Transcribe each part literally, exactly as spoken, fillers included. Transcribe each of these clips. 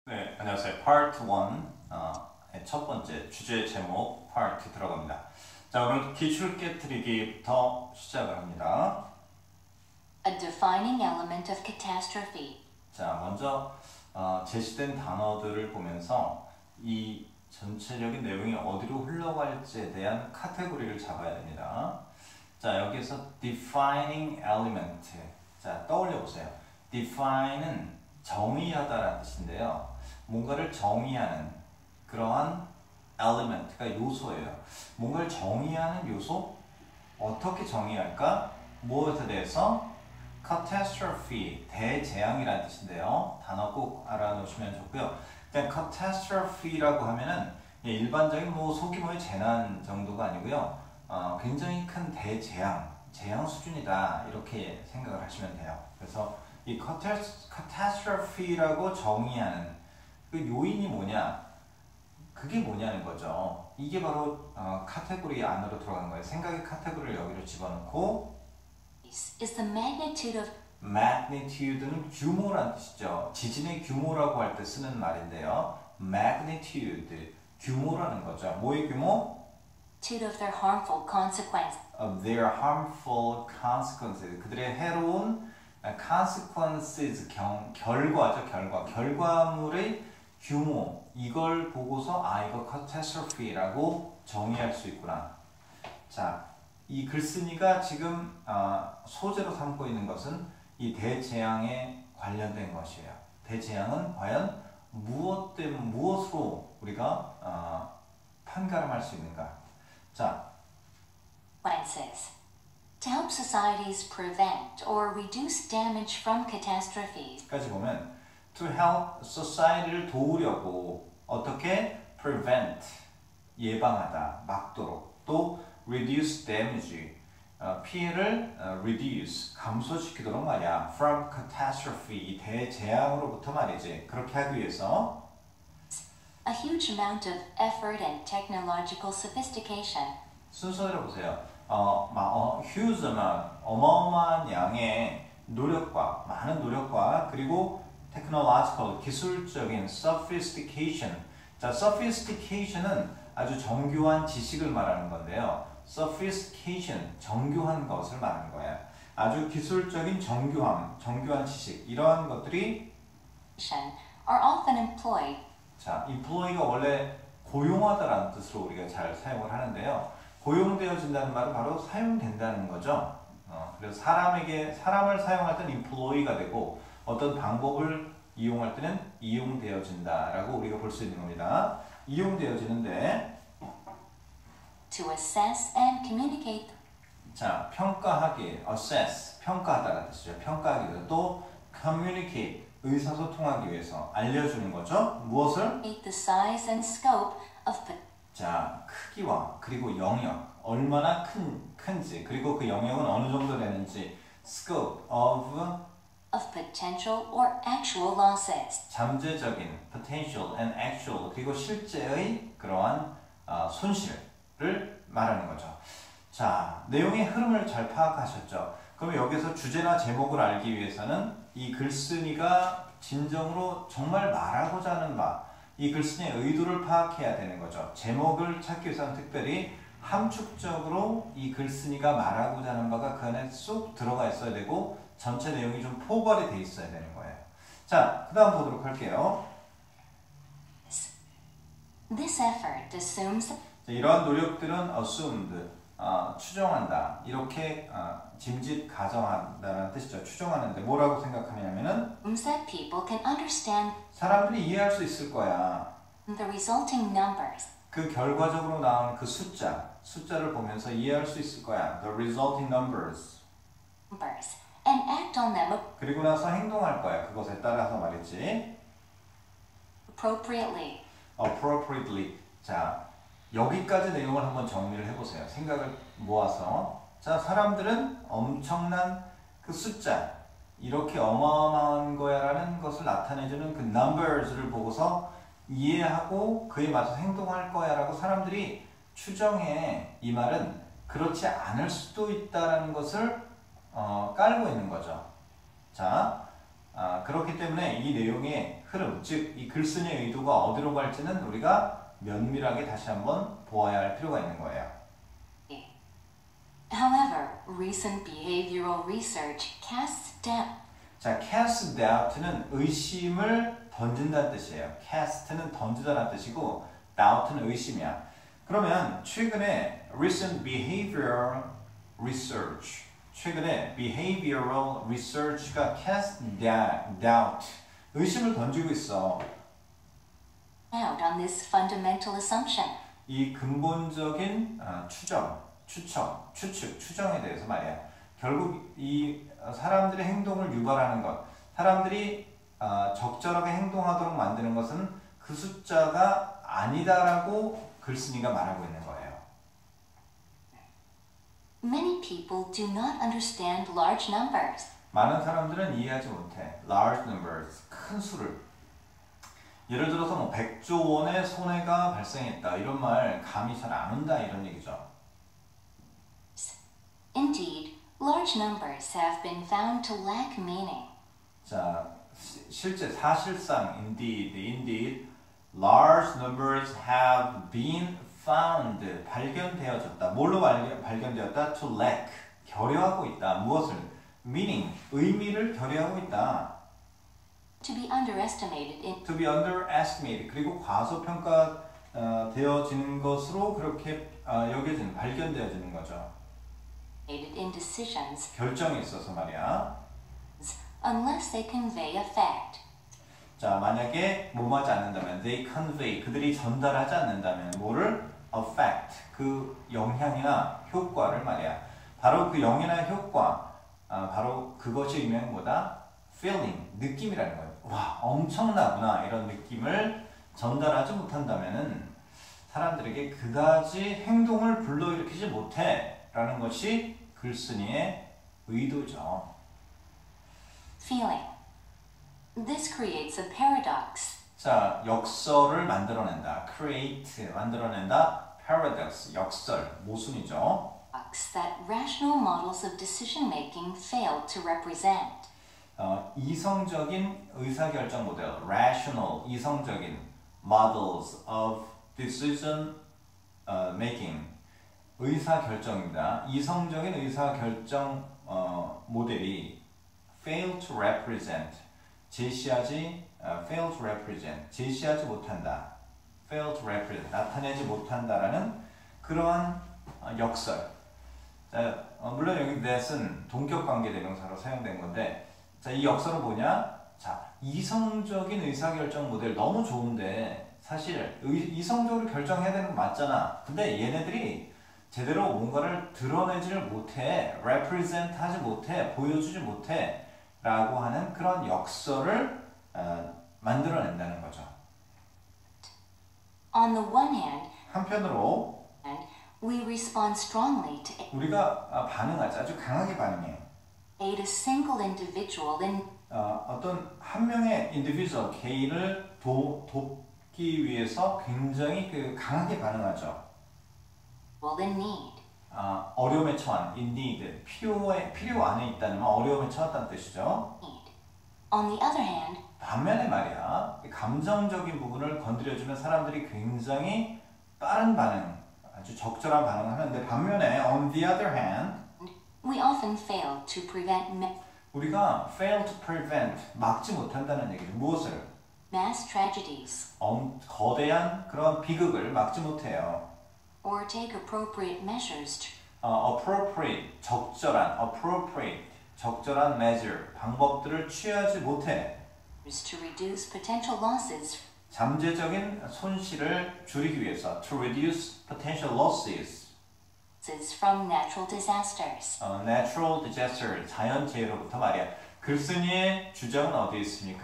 네, 안녕하세요. 파트 일, 어, 첫 번째 주제 제목 파트 들어갑니다. 자, 오늘 기출 깨트리기부터 시작을 합니다. A defining element of catastrophe. 자, 먼저 어, 제시된 단어들을 보면서 이 전체적인 내용이 어디로 흘러갈지에 대한 카테고리를 잡아야 됩니다. 자, 여기서 defining element. 자, 떠올려 보세요. define은 정의하다라는 뜻인데요. 뭔가를 정의하는 그러한 element가 요소예요. 뭔가를 정의하는 요소? 어떻게 정의할까? 무엇에 대해서? catastrophe, 대재앙이라는 뜻인데요. 단어 꼭 알아놓으시면 좋고요. 일단 catastrophe라고 하면은 일반적인 뭐 소규모의 재난 정도가 아니고요. 어, 굉장히 큰 대재앙, 재앙 수준이다 이렇게 생각을 하시면 돼요. 그래서 이 catastrophe라고 정의하는 그 요인이 뭐냐? 그게 뭐냐는 거죠. 이게 바로 어, 카테고리 안으로 들어간 거예요. 생각의 카테고리를 여기로 집어넣고 Is the magnitude of magnitude는 규모란 뜻이죠. 지진의 규모라고 할 때 쓰는 말인데요. magnitude, 규모라는 거죠. 뭐의 규모? magnitude of their harmful consequence. Of their harmful consequences. 그들의 해로운 consequences, 경, 결과죠. 결과. 결과물의 규모. 이걸 보고서 아, 이거 catastrophe라고 정의할 수 있구나. 자, 이 글쓴이가 지금 어, 소재로 삼고 있는 것은 이 대재앙에 관련된 것이에요. 대재앙은 과연 무엇 때문에 무엇으로 우리가 어, 판가름할 수 있는가? 자, Consequences. To help societies prevent or reduce damage from catastrophes. 까지 보면 to help society를 도우려고 어떻게 prevent 예방하다, 막도록 또 reduce damage 어, 피해를 어, reduce 감소시키도록 말이야 from catastrophe 이 대재앙으로부터 말이지. 그렇게 하기 위해서 A huge amount of effort and technological sophistication. 순서대로 보세요. 어, 마, 어, huge amount 어마어마한 양의 노력과 많은 노력과 그리고 technological 기술적인 sophistication. 자, sophistication은 아주 정교한 지식을 말하는 건데요. sophistication, 정교한 것을 말하는 거예요. 아주 기술적인 정교함, 정교한 지식 이러한 것들이 are often employed. 자, employ가 원래 고용하다라는 뜻으로 우리가 잘 사용을 하는데요. 고용되어진다는 말은 바로 사용된다는 거죠. 어, 그래서 사람에게 사람을 사용할 때는 employ가 되고 어떤 방법을 이용할 때는 이용되어진다라고 우리가 볼 수 있는 겁니다. 이용되어지는데 To assess and communicate. 자, 평가하기, assess, 평가하다라는 뜻이죠. 평가하기 위해서 또 communicate, 의사소통하기 위해서 알려주는 거죠. 무엇을? The size and scope of 자, 크기와 그리고 영역, 얼마나 큰, 큰지 그리고 그 영역은 어느 정도 되는지 scope of of potential or actual losses. 잠재적인 potential and actual 그리고 실제의 그러한 어, 손실 를 말하는 거죠. 자, 내용의 흐름을 잘 파악하셨죠? 그럼 여기서 주제나 제목을 알기 위해서는 이 글쓴이가 진정으로 정말 말하고자 하는 바, 이 글쓴이의 의도를 파악해야 되는 거죠. 제목을 찾기 위해서는 특별히 함축적으로 이 글쓴이가 말하고자 하는 바가 그 안에 쏙 들어가 있어야 되고 전체 내용이 좀 포괄이 돼 있어야 되는 거예요. 자, 그 다음 보도록 할게요. This effort assumes 이러한 노력들은 assumed, 어, 추정한다. 이렇게 어, 짐짓 가정한다는 뜻이죠. 추정하는데 뭐라고 생각하냐면은 that people can understand 사람들이 이해할 수 있을 거야. the resulting numbers. 그 결과적으로 나온 그 숫자, 숫자를 보면서 이해할 수 있을 거야. The resulting numbers. numbers and act on them 그리고 나서 행동할 거야. 그것에 따라서 말이지. appropriately. appropriately. 자, 여기까지 내용을 한번 정리를 해보세요. 생각을 모아서. 자, 사람들은 엄청난 그 숫자, 이렇게 어마어마한 거야 라는 것을 나타내주는 그 numbers를 보고서 이해하고 그에 맞춰서 행동할 거야 라고 사람들이 추정해. 이 말은 그렇지 않을 수도 있다는 것을 어, 깔고 있는 거죠. 자, 아, 그렇기 때문에 이 내용의 흐름, 즉 이 글쓴이의 의도가 어디로 갈지는 우리가 면밀하게 다시 한번 보아야 할 필요가 있는 거예요. However, recent behavioral research casts doubt. 자, cast doubt는 의심을 던진다는 뜻이에요. cast는 던지다라는 뜻이고 doubt는 의심이야. 그러면 최근에 recent behavioral research, 최근에 behavioral research가 cast doubt, 의심을 던지고 있어. Doubt on this fundamental assumption. 이 근본적인 어, 추정, 추측, 추측, 추정에 대해서 말이야. 결국 이 사람들의 행동을 유발하는 것, 사람들이 어, 적절하게 행동하도록 만드는 것은 그 숫자가 아니다라고 글쓴이가 말하고 있는 거예요. Many people do not understand large numbers. 많은 사람들은 이해하지 못해. large numbers, 큰 수를. 예를 들어서 뭐 백조 원의 손해가 발생했다. 이런 말 감이 잘 안 온다. 이런 얘기죠. Indeed, large numbers have been found to lack meaning. 자, 시, 실제 사실상 indeed, indeed, large numbers have been found, 발견되어졌다. 뭘로 발견, 발견되었다? To lack, 결여하고 있다. 무엇을? meaning, 의미를 결여하고 있다. To be underestimated in To be underestimated, 그리고 과소평가 어, 되어지는 것으로 그렇게 어, 여겨지는, 발견되어지는 거죠. in decisions 결정에 있어서 말이야. unless they convey a fact. 자, 만약에 뭐하지 않는다면 they convey, 그들이 전달하지 않는다면 뭐를? a fact, 그 영향이나 효과를 말이야. 바로 그 영향이나 효과, 아, 바로 그것이 의미하는 뭐다? feeling, 느낌이라는 거예요. 와, 엄청나구나 이런 느낌을 전달하지 못한다면은 사람들에게 그다지 행동을 불러일으키지 못해 라는 것이 글쓴이의 의도죠. Feeling. This creates a paradox. 자, 역설을 만들어낸다. create, 만들어낸다. paradox, 역설, 모순이죠. That rational models of decision making fail to represent. 어, 이성적인 의사결정 모델, rational, 이성적인 models of decision uh, making, 의사결정입니다. 이성적인 의사결정 어, 모델이 fail to represent, 제시하지, uh, fail to represent, 제시하지 못한다. fail to represent, 나타내지 못한다라는 그러한 어, 역설. 자, 어, 물론 여기 that은 동격관계 대명사로 사용된 건데, 자, 이 역설은 뭐냐? 자, 이성적인 의사결정 모델 너무 좋은데 사실 의, 이성적으로 결정해야 되는 거 맞잖아. 근데 얘네들이 제대로 뭔가를 드러내지를 못해, represent 하지 못해, 보여주지 못해 라고 하는 그런 역설을 어, 만들어낸다는 거죠. On the one hand, 한편으로 we respond strongly to 우리가 반응하지, 아주 강하게 반응해요. aid a single individual in 어, 어떤 한 명의 individual, 개인을 도, 돕기 위해서 굉장히 그 강하게 반응하죠. in need. 어, 어려움에 처한, in need, 필요에, 필요 안에 있다는 말, 어려움에 처했다는 뜻이죠. On the other hand, 반면에 말이야, 감정적인 부분을 건드려주면 사람들이 굉장히 빠른 반응, 아주 적절한 반응을 하는데 반면에 on the other hand, we often fail to prevent ma- 우리가 fail to prevent, 막지 못한다는 얘기죠. 무엇을? mass tragedies 엄, 거대한 그런 비극을 막지 못해요. or take appropriate measures to 어, appropriate, 적절한, appropriate, 적절한 measure, 방법들을 취하지 못해. to reduce potential losses 잠재적인 손실을 줄이기 위해서 to reduce potential losses from natural disasters. 어, natural disaster, 자연재해로부터 말이야. 글쓴이의 주장은 어디에 있습니까?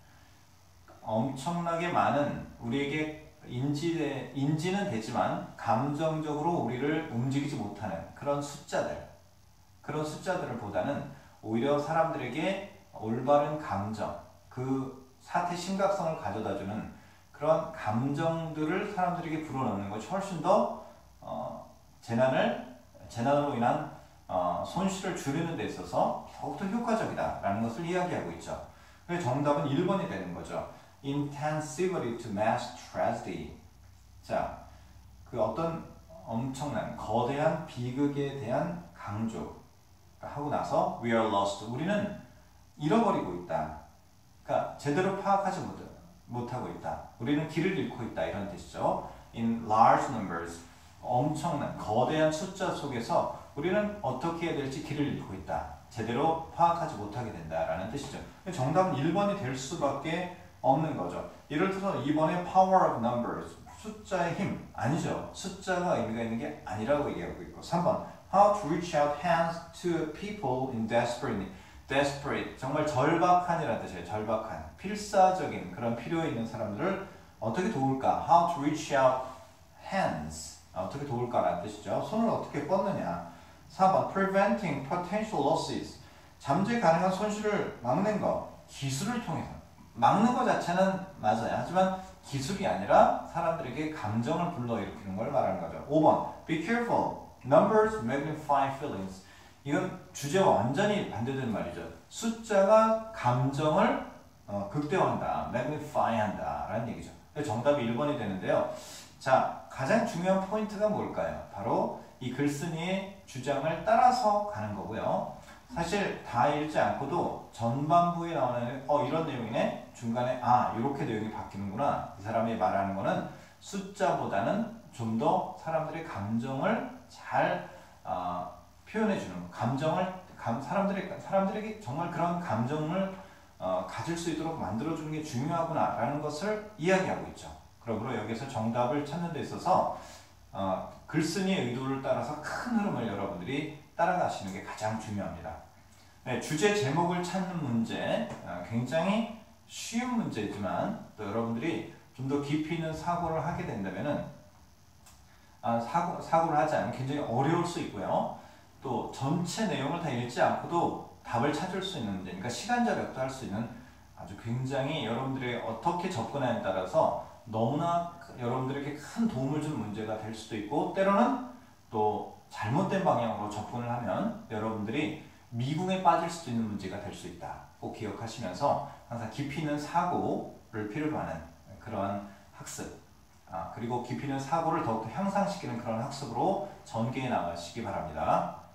엄청나게 많은 우리에게 인지, 인지는 되지만 감정적으로 우리를 움직이지 못하는 그런 숫자들, 그런 숫자들을 보다는 오히려 사람들에게 올바른 감정, 그 사태 심각성을 가져다주는 그런 감정들을 사람들에게 불어넣는 것이 훨씬 더 어, 재난을, 재난으로 인한 어, 손실을 줄이는 데 있어서 더욱더 효과적이다라는 것을 이야기하고 있죠. 그래서 정답은 일 번이 되는 거죠. Intensively to mass tragedy. 자, 그 어떤 엄청난 거대한 비극에 대한 강조 하고 나서 we are lost. 우리는 잃어버리고 있다. 그러니까 제대로 파악하지 못, 못하고 있다. 우리는 길을 잃고 있다. 이런 뜻이죠. In large numbers. 엄청난 거대한 숫자 속에서 우리는 어떻게 해야 될지 길을 잃고 있다. 제대로 파악하지 못하게 된다라는 뜻이죠. 정답은 일 번이 될 수밖에 없는 거죠. 예를 들어서 이 번에 power of numbers. 숫자의 힘. 아니죠. 숫자가 의미가 있는 게 아니라고 얘기하고 있고. 삼 번 how to reach out hands to people in desperate need. desperate. 정말 절박한이라는 뜻이에요. 절박한. 필사적인 그런 필요에 있는 사람들을 어떻게 도울까? how to reach out hands. 어떻게 도울까라는 뜻이죠. 손을 어떻게 뻗느냐. 사 번 preventing potential losses. 잠재 가능한 손실을 막는 거. 기술을 통해서. 막는 것 자체는 맞아요. 하지만 기술이 아니라 사람들에게 감정을 불러일으키는 걸 말하는 거죠. 오 번 be careful. Numbers magnify feelings. 이건 주제와 완전히 반대되는 말이죠. 숫자가 감정을 어, 극대화한다. magnify 한다. 라는 얘기죠. 정답이 일 번이 되는데요. 자, 가장 중요한 포인트가 뭘까요? 바로 이 글쓴이의 주장을 따라서 가는 거고요. 사실 다 읽지 않고도 전반부에 나오는 어 이런 내용이네? 중간에 아 이렇게 내용이 바뀌는구나. 이 사람이 말하는 거는 숫자보다는 좀 더 사람들의 감정을 잘 어, 표현해주는 감정을 감, 사람들의, 사람들에게 정말 그런 감정을 어, 가질 수 있도록 만들어주는 게 중요하구나라는 것을 이야기하고 있죠. 그러므로 여기서 정답을 찾는 데 있어서 어, 글쓴이의 의도를 따라서 큰 흐름을 여러분들이 따라가시는 게 가장 중요합니다. 네, 주제 제목을 찾는 문제 어, 굉장히 쉬운 문제지만 또 여러분들이 좀 더 깊이 있는 사고를 하게 된다면은 아, 사고, 사고를 하지 않으면 굉장히 어려울 수 있고요. 또 전체 내용을 다 읽지 않고도 답을 찾을 수 있는 문제, 그러니까 시간 절약도 할 수 있는 아주 굉장히 여러분들이 어떻게 접근하냐에 따라서 너무나 여러분들에게 큰 도움을 주는 문제가 될 수도 있고 때로는 또 잘못된 방향으로 접근을 하면 여러분들이 미궁에 빠질 수도 있는 문제가 될 수 있다. 꼭 기억하시면서 항상 깊이 있는 사고를 필요로 하는 그러한 학습 아, 그리고 깊이 있는 사고를 더욱더 향상시키는 그런 학습으로 전개해 나가시기 바랍니다.